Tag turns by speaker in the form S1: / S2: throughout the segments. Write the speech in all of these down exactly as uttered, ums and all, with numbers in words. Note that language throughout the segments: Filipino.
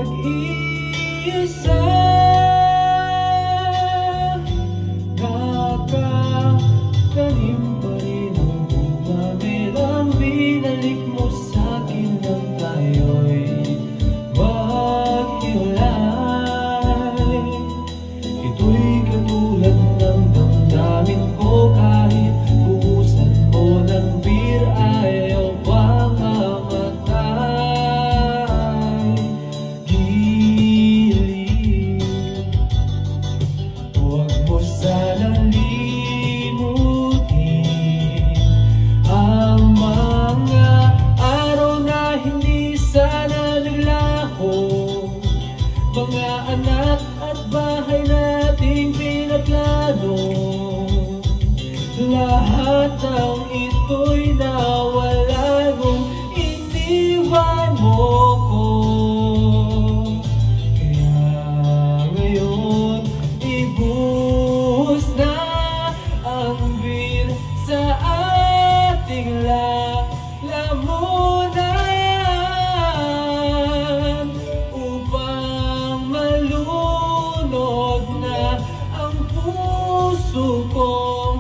S1: mag-iisa. Nakakalim pa rin ang bumamelang binalik mo sa'kin nang tayo'y maghiwalay. Ito'y katulad ng damdamin ko, kahit buhusan mo ng beer ayaw bang mamatay. Gilid, huwag mo sanang limutin ang mga araw na hindi sana naglaho, mga anak at bahay nating pinaplano. Lahat ng ito'y nawala nung iniwan mo ko. Kaya ngayon ibuhos na ang beer sa ating lalamunan, upang malunod na ang puso kong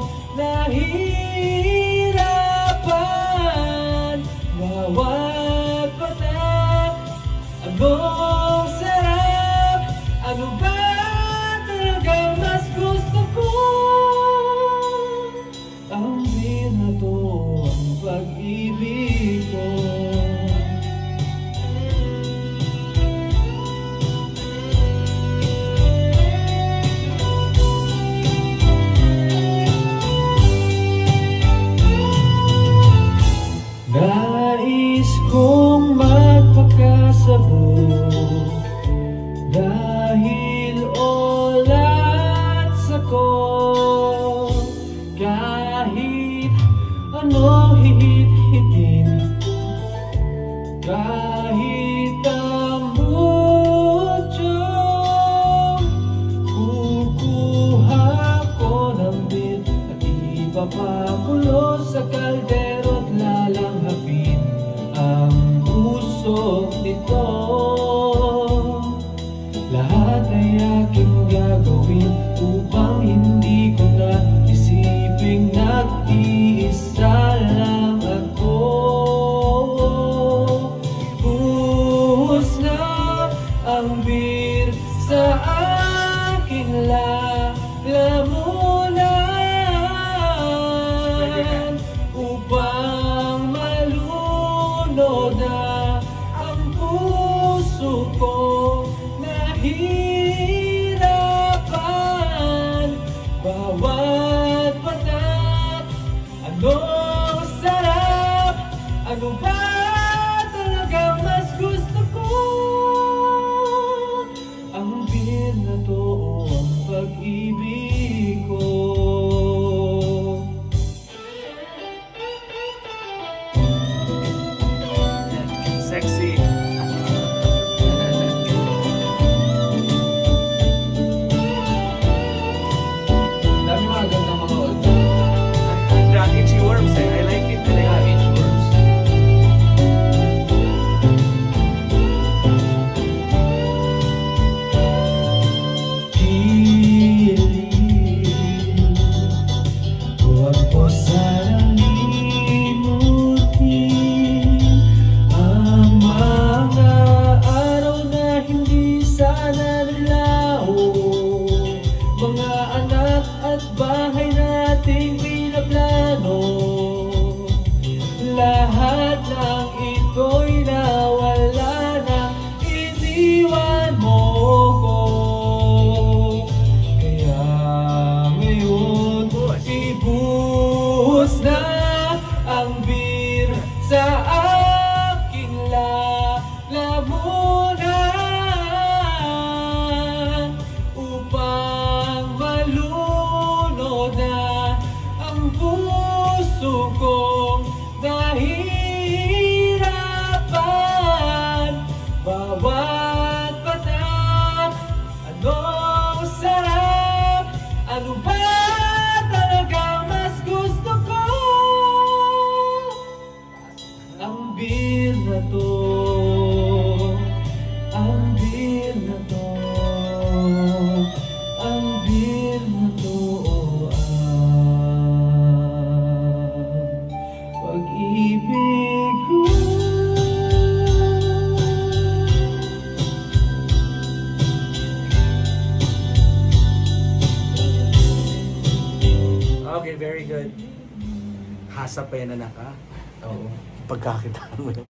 S1: nahihirapan. Bawat patak, anong sarap, ano ba talagang mas gusto ko? Ang beer na to, ang pag-ibig ko. Nais kong magpakasabog dahil
S2: sa pena na ka.
S3: Oo. Pagkakitaan mo yun.